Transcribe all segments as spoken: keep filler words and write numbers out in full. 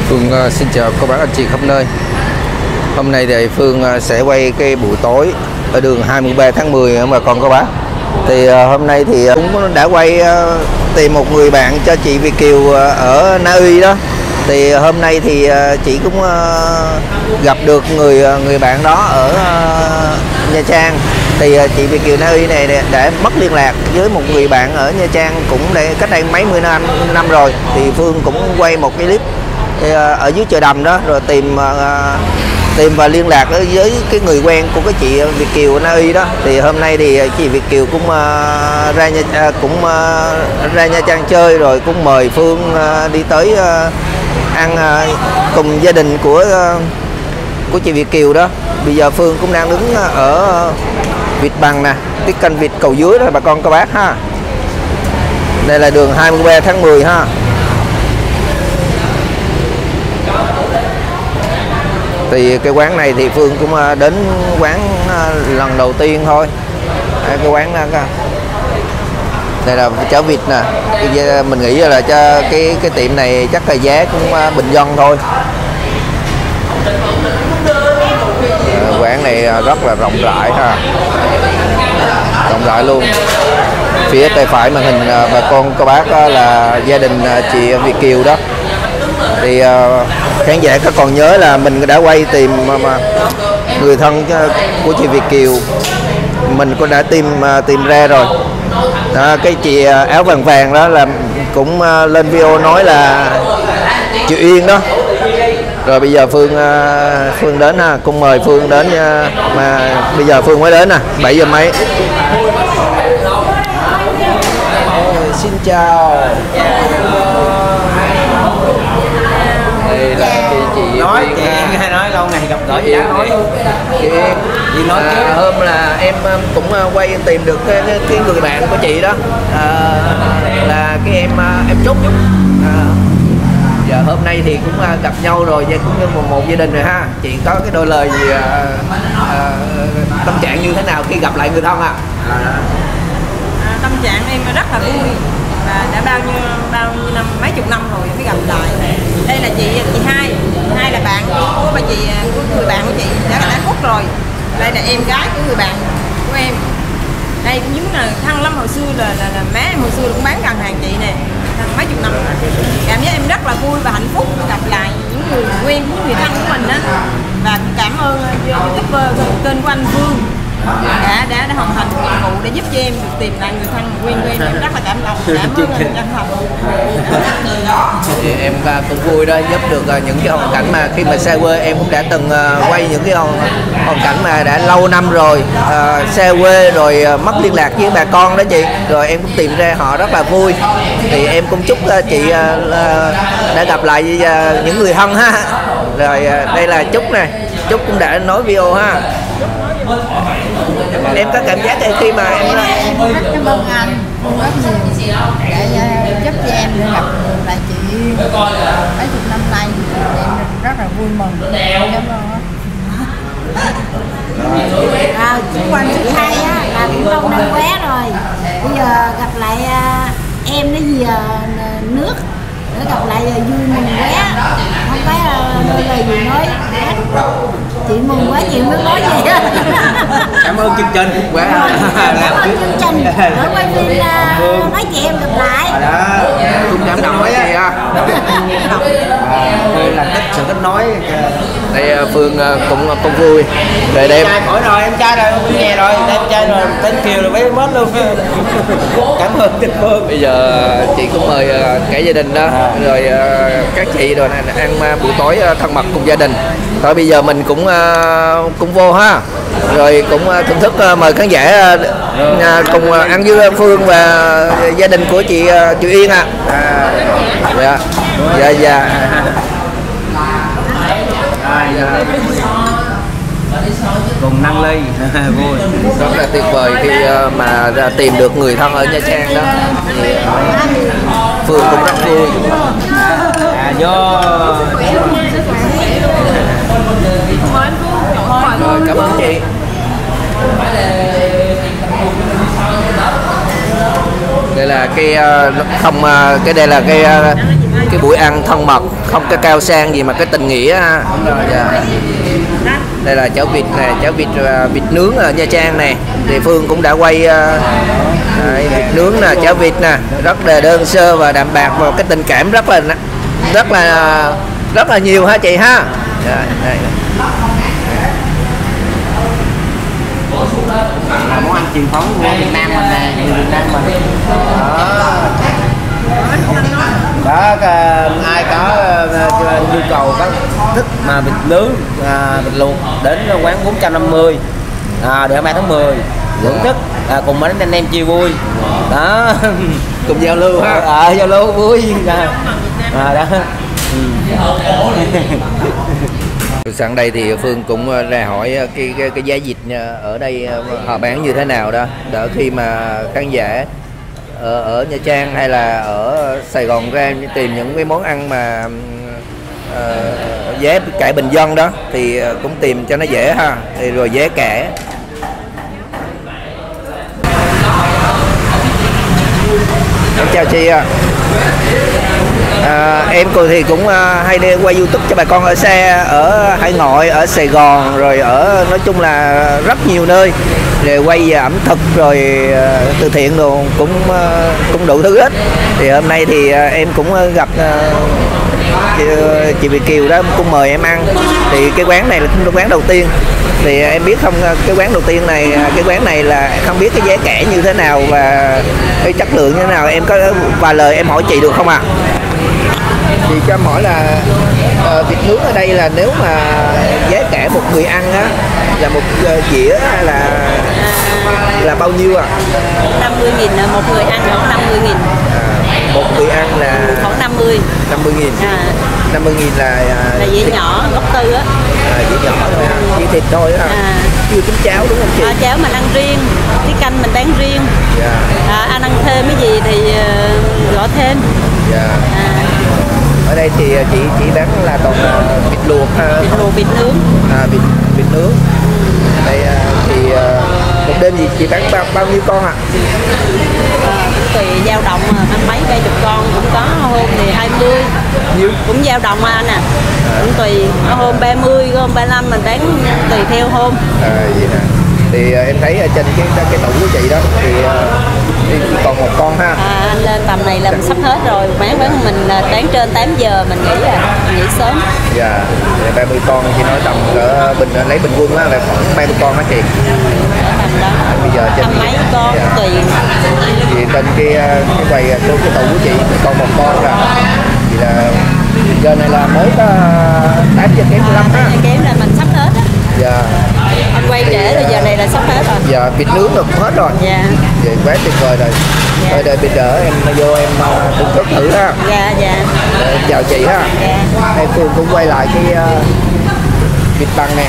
Phương uh, xin chào các bác anh chị khắp nơi. Hôm nay thì Phương uh, sẽ quay cái buổi tối ở đường hai mươi ba tháng mười mà còn các bác. Thì uh, hôm nay thì uh, cũng đã quay uh, tìm một người bạn cho chị Việt Kiều uh, ở Na Uy đó. Thì uh, hôm nay thì uh, chị cũng uh, gặp được người uh, người bạn đó ở uh, Nha Trang. Thì uh, chị Việt Kiều Na Uy này đã mất liên lạc với một người bạn ở Nha Trang cũng để cách đây mấy mươi năm năm rồi. Thì Phương cũng quay một cái clip thì, uh, ở dưới chợ Đầm đó, rồi tìm uh, tìm và liên lạc với cái người quen của cái chị Việt Kiều Na Uy đó. Thì hôm nay thì chị Việt Kiều cũng uh, ra Nha uh, cũng uh, ra Nha Trang chơi, rồi cũng mời Phương uh, đi tới uh, ăn uh, cùng gia đình của uh, của chị Việt Kiều đó. Bây giờ Phương cũng đang đứng ở Vịt Bằng nè, cái kênh vịt cầu dưới đó bà con các bác ha. Đây là đường hai mươi ba tháng mười ha. Thì cái quán này thì Phương cũng đến quán lần đầu tiên thôi. Cái quán đó, đây là cháo vịt nè. Mình nghĩ là cho cái cái tiệm này chắc là giá cũng bình dân thôi. Quán này rất là rộng rãi ha, rộng rãi luôn. Phía tay phải màn hình bà con cô bác là gia đình chị Việt Kiều đó. Thì khán giả có còn nhớ là mình đã quay tìm mà người thân của chị Việt Kiều, mình cũng đã tìm tìm ra rồi đó. Cái chị áo vàng vàng đó là cũng lên video nói là chị Uyên đó. Rồi bây giờ Phương Phương đến ha, cũng mời Phương đến mà bây giờ Phương mới đến nè, bảy giờ mấy. Xin chào. Đây là chị chị nói chị hay nói lâu ngày gặp gỡ chị nói luôn. Chị chị nói à, chứ hôm là em cũng quay tìm được cái, cái người bạn của chị đó, à, là cái em em Trúc. À, giờ hôm nay thì cũng gặp nhau rồi, cũng như một, một gia đình rồi ha. Chị có cái đôi lời gì à, à, tâm trạng như thế nào khi gặp lại người thân ạ? À? À, tâm trạng em rất là vui, và đã bao nhiêu bao nhiêu năm, mấy chục năm rồi mới gặp lại. Đây là chị chị hai, hai là bạn của bà chị, của người bạn của chị đã đã khuất rồi. Đây là em gái của người bạn của em. Đây cũng giống là thân lắm, hồi xưa là là, là má em hồi xưa cũng bán gần hàng chị nè, mấy chục năm. Cảm giác em rất là vui và hạnh phúc gặp lại những người quen, những người thân của mình đó. Và cũng cảm ơn youtuber kênh của anh Vương đã đã đã hoàn thành nhiệm vụ để giúp cho em được tìm lại người thân quen của em. Em rất là cảm động, cảm ơn anh chân thành. Thì em cũng vui đó, giúp được những cái hoàn cảnh mà khi mà xa quê em cũng đã từng quay những cái hoàn, hoàn cảnh mà đã lâu năm rồi, uh, xa quê rồi uh, mất liên lạc với bà con đó chị, rồi em cũng tìm ra họ rất là vui. Thì em cũng chúc uh, chị uh, đã gặp lại uh, những người thân ha. Rồi uh, đây là Trúc này, Trúc cũng đã nói video ha. Em có cảm giác khi mà em rất cảm ơn anh rất nhiều để giúp cho em được gặp lại chị mấy chục năm nay. Em rất là vui mừng. Cảm ơn. À, chúc anh chị hai á là cũng lâu năm quá rồi, bây giờ gặp lại em nó gì nước để gặp lại vui mừng quá, không phải đôi lời gì nói hết. Chị mừng quá, chị mới nói gì á. Cảm ơn chương trình quá. Cảm ơn chương trình ở quay phim nói chị em gặp lại. Đó, cũng cảm động quá chị ha. Đây là tích sự kết nối. Đây Phương cũng cũng vui. Rồi đây em khỏi rồi, em trai rồi, em nghe rồi, em trai rồi, tên Kiều rồi mấy mất luôn. Cảm ơn Tình Phương. Bây giờ chị cũng mời cả gia đình đó, rồi các chị rồi ăn buổi tối thân mật cùng gia đình. Thôi bây giờ mình cũng cũng vô ha, rồi cũng thưởng thức mời khán giả cùng ăn với Phương và gia đình của chị chị Yên ạ. À. Dạ dạ dạ. À, dạ. Cùng năng ly vui, rất là tuyệt vời khi mà ra tìm được người thân ở Nha Trang đó. Thì Phương cũng rất vui. À, do rồi, cảm ơn chị. Đây là cái không cái đây là cái cái buổi ăn thân mật không có cao sang gì mà cái tình nghĩa ha. Dạ. Đây là cháo vịt nè, cháo vịt vịt nướng ở Nha Trang nè. Thì Phương cũng đã quay uh, đây, vịt nướng nè, cháo vịt nè, rất là đơn sơ và đạm bạc và cái tình cảm rất là rất là rất là nhiều ha chị ha. Dạ, đây. Là món ăn truyền thống của Việt Nam mình nè, người Việt Nam mình. Đó, đó ai có nhu cầu có thích mà vịt nướng, à, vịt luộc đến quán bốn trăm năm mươi à, để ba tháng mười thưởng thức à, cùng mấy anh em chia vui đó, Cùng giao lưu ha. à, giao lưu vui à, à, đó. Ừ. Sẵn đây thì Phương cũng ra hỏi cái cái, cái giá vịt ở đây họ bán như thế nào đó, đỡ khi mà khán giả ở, ở Nha Trang hay là ở Sài Gòn ra tìm những cái món ăn mà uh, giá cả bình dân đó thì cũng tìm cho nó dễ ha, thì rồi giá cả. Em chào chị ạ. À, em cô thì cũng uh, hay đi quay YouTube cho bà con ở xa, ở Hải Ngoại, ở Sài Gòn, rồi ở nói chung là rất nhiều nơi để quay về ẩm thực rồi uh, từ thiện đồ cũng uh, cũng đủ thứ hết. Thì hôm nay thì uh, em cũng uh, gặp uh, chị, uh, chị Việt Kiều đó cũng mời em ăn. Thì cái quán này là cái quán đầu tiên. Thì uh, em biết không, cái quán đầu tiên này, cái quán này là không biết cái giá cả như thế nào và cái chất lượng như thế nào. Em có vài lời em hỏi chị được không ạ? À? Chị cho em hỏi là uh, vịt nướng ở đây là nếu mà giá cả một người ăn á là một uh, dĩa là là bao nhiêu ạ? À? năm mươi nghìn một người ăn khoảng năm mươi nghìn. À, một người ăn là khoảng năm mươi. năm mươi nghìn. À. năm mươi nghìn là uh, là dĩa thịt nhỏ gốc tư á. À, dĩa nhỏ thôi ha, dĩa thịt thôi á. À. Chưa tính cháo đúng không chị? À, cháo mình ăn riêng, cái canh mình bán riêng. Yeah. À, anh ăn thêm cái gì thì uh, gọi thêm. Yeah. À. Ở đây thì chị chỉ bán là còn uh, vịt luộc ha. Vịt luộc, vịt nướng. À, vịt vịt nướng. Đây uh, thì uh, một đêm gì chị bán bao, bao nhiêu con ạ? À? À, cũng tùy dao động năm mấy cây chục con cũng có, hôm thì hai mươi. Nhiêu? Cũng dao động mà anh à. À. Cũng tùy, có hôm ba mươi, có hôm ba mươi lăm mình bán tùy theo hôm. À vậy nè. Thì uh, em thấy ở trên cái cái tủ của chị đó thì uh, thì chỉ còn một con ha. À, anh lên tầm này là mình sắp hết rồi, bán bán mình bán trên tám giờ mình nghỉ à, mình nghỉ sớm. Dạ, ba mươi con chị nói tầm cỡ bình lấy bình quân á là khoảng ba mươi con hả chị? Tầm đó. À, bây giờ trên mấy con dạ. Tùy. Thì trên cái cái quầy cái tủ của chị còn một con là thì là giờ này là mới có tám giờ kém mười lăm á. Kém là mình sắp hết á. Dạ. Anh quay trễ rồi giờ này là sắp hết rồi. Dạ, vịt nướng được hết rồi. Dạ. Vậy quá tuyệt vời rồi. Dạ. Thôi đây bây giờ em vô em thưởng thức thử ha. Dạ dạ. Để em chào chị ha. Dạ. Em Phương cũng quay lại cái uh, vịt băng nè.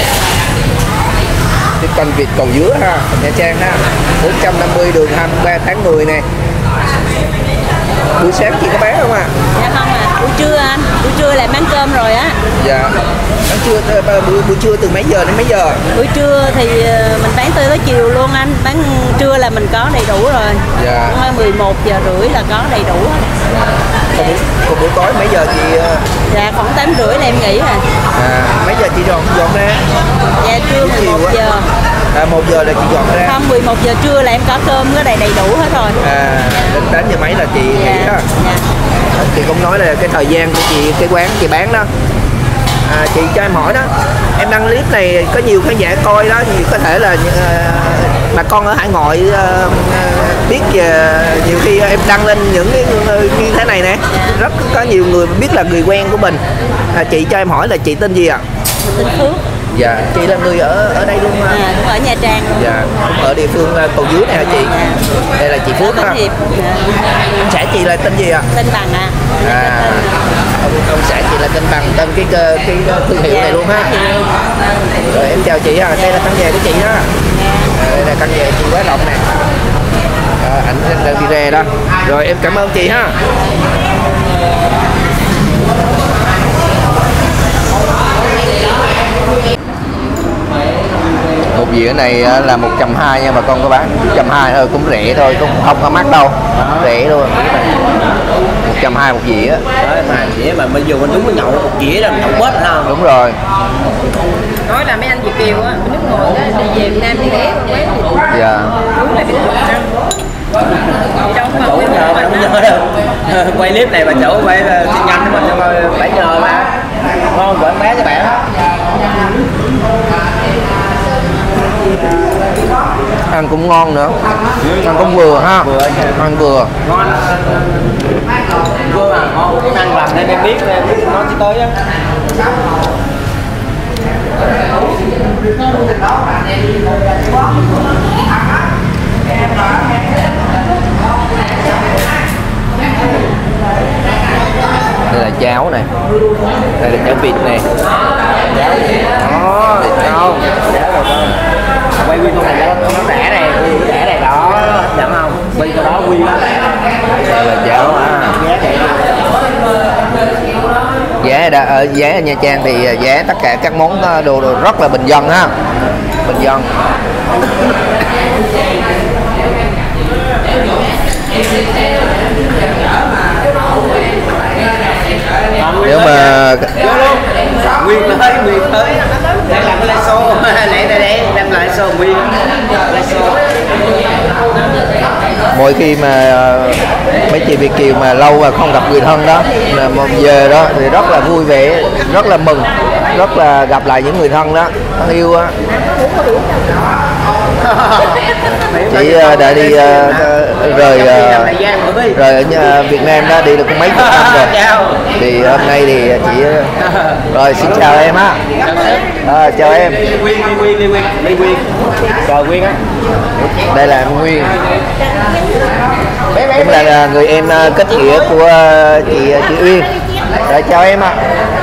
Cái con vịt cầu dứa ha, Nha Trang ha. bốn trăm năm mươi đường hai mươi ba tháng mười nè. Buổi sáng chị có bán không ạ? À? Dạ không à, buổi trưa anh, buổi trưa là bán cơm rồi á. Dạ. Bán trưa buổi, buổi trưa từ mấy giờ đến mấy giờ? Buổi trưa thì mình bán tới tới chiều luôn anh, bán trưa là mình có đầy đủ rồi. Dạ. mười một giờ rưỡi là có đầy đủ. Dạ. Còn, buổi, còn buổi tối mấy giờ chị? Dạ khoảng tám rưỡi là em nghỉ rồi. À, mấy giờ chị dọn dọn ra? Dạ trưa mười một giờ. À, một giờ là chị dọn ra? Không, mười một giờ trưa là em có cơm có đầy đầy đủ hết rồi. À, đến tám giờ mấy là chị dạ. nghỉ đó? Dạ. Chị cũng nói là cái thời gian của chị, cái quán chị bán đó. À, chị cho em hỏi đó, em đăng clip này có nhiều khán giả coi đó, thì có thể là uh, bà con ở hải ngoại uh, biết về, nhiều khi em đăng lên những cái như thế này nè, rất có nhiều người biết là người quen của mình. À, chị cho em hỏi là chị tên gì ạ? À? Tên Phước. Dạ, chị là người ở ở đây luôn mà. À, đúng ở Nha Trang luôn. Dạ, ở địa phương cầu dưới này hả chị? Dạ. Đây là chị Phước ha. Dạ. Ông xã chị là tên gì ạ? À? Tên Bằng ạ. À. À, ông, ông xã chị là tên Bằng, tên cái cái, cái thương hiệu dạ, này luôn ha. Rồi em chào chị ha, đây là căn nhà của chị đó. À, đây là căn nhà chị quá rộng nè. À, ảnh đang đi ra đó. Rồi em cảm ơn chị ha. Một dĩa này là một trăm hai mươi nha bà con có bán, một trăm hai mươi thôi, cũng rẻ thôi, cũng không có mắc đâu, rẻ luôn. trăm hai một dĩa. Đấy, mà dĩa mà bây giờ mình đúng cái nhậu một dĩa là nhậu bớt không? Đúng rồi. Nói là mấy anh Việt kiều á, nước ngoài đó đi về Việt Nam đi ghé con quán thì Dạ. đúng là bị ăn. Chủ nhờ mà không nhớ đâu. Quay clip này bà chủ phải xin nhanh cho mình cho phải nhờ mà. Ngon quảng bá cho bạn. Ăn cũng ngon nữa, ăn cũng vừa ha, Vừa ăn vừa. ngon. Vừa mà ngon, cái ăn làm nên em biết nên nó chỉ tới á. Đây là cháo này, đây là cháo vịt này. Đó, không? Quay nguyên con này nó nó rẻ này, rẻ này đó, hấp dẫn không? Bên cái đó nguyên đó. Đây là cháo ha. Giá đã ở giá ở Nha Trang thì giá tất cả các món đồ, đồ rất là bình dân ha, bình dân. Nếu mà Nguyên tới, nguyên tới. Đây là cái live show, lại đây đây, làm lại show nguyên. Live show. mỗi khi mà mấy chị Việt kiều mà lâu mà không gặp người thân đó là một về đó thì rất là vui vẻ, rất là mừng, rất là gặp lại những người thân đó, thân yêu á. Chị đã đi uh, rời uh, rời ở Việt Nam đó, đi được mấy chục năm rồi. Thì hôm nay thì chị rồi xin chào em á. À, chào em. Nguyên, Nguyên, Nguyên, Nguyên, Nguyên, Nguyên. Chào Nguyên á. Đây là em Nguyên. Cũng là người em kết nghĩa của chị chị Uyên. Rồi chào em ạ.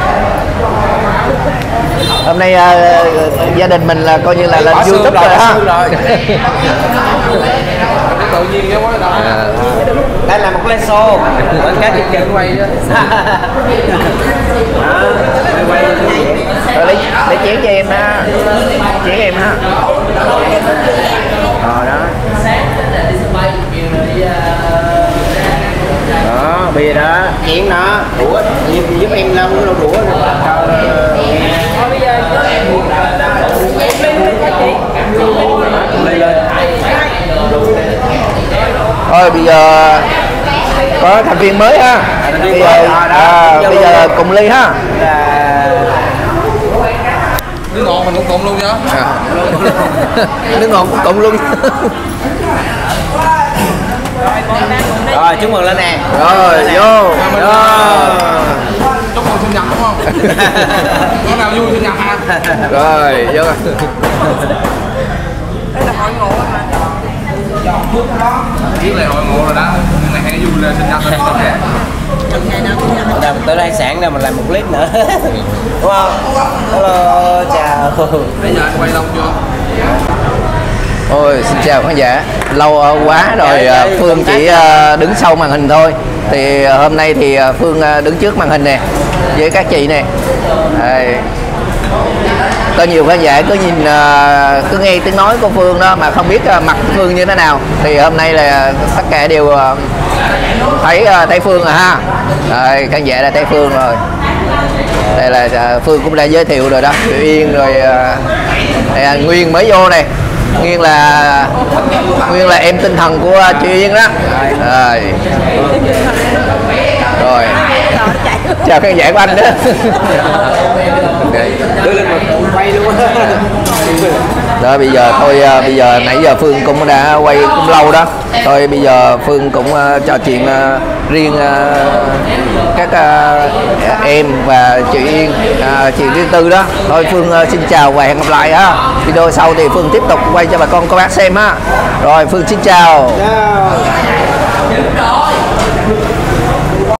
Hôm nay uh, gia đình mình là coi như là lên YouTube rồi ha. Tự nhiên cái món đó. Đây là một live show. Quảng cáo chương trình quay đó. Quay Rồi lấy lấy chén cho em ha. Chén em ha. Rồi đó. Đó, bia đó, chén đó, đũa, giúp, giúp em lau cái đũa nữa. Bây giờ Lên lên. Thôi bây giờ có thành viên mới ha. Bây giờ à, bây giờ cùng ly ha. Nước ngọt mình cũng cùng luôn nhá. À. Nước ngọt cũng cùng luôn. Rồi chúc mừng lên nè. Rồi vô. Chúc mừng sinh nhật đúng không? Có nào vui sinh nhật hả? Rồi vô. đây là hội ngộ mà. Biết là hội ngộ rồi đó. Nhưng này hay vui là sinh nhật rồi không kìa. Đâu tới đây sáng ra mình làm một clip nữa. Đúng không? Hello, chào. Bây giờ anh quay lâu chưa? Ôi xin chào khán giả. Lâu quá rồi Phương chỉ đứng sau màn hình thôi. Thì hôm nay thì Phương đứng trước màn hình nè với các chị nè. Đây. Có nhiều khán giả cứ nhìn cứ nghe tiếng nói của Phương đó mà không biết mặt Phương như thế nào. Thì hôm nay là tất cả đều thấy thấy Phương rồi ha. Rồi khán giả đã thấy Phương rồi. Đây là Phương cũng đã giới thiệu rồi đó. Chị Yên rồi đây là Nguyên mới vô này. Nguyên là Nguyên là em tinh thần của chị Yên đó. Rồi. Rồi. Chào khán giả của anh đó. Quay luôn. Đó bây giờ thôi bây giờ nãy giờ Phương cũng đã quay cũng lâu đó. Thôi bây giờ Phương cũng uh, trò chuyện uh, riêng uh, các uh, em và chị Yên uh, chuyện riêng tư đó. Thôi Phương uh, xin chào và hẹn gặp lại ha. Video sau thì Phương tiếp tục quay cho bà con cô bác xem ha. Rồi Phương xin chào. Chào.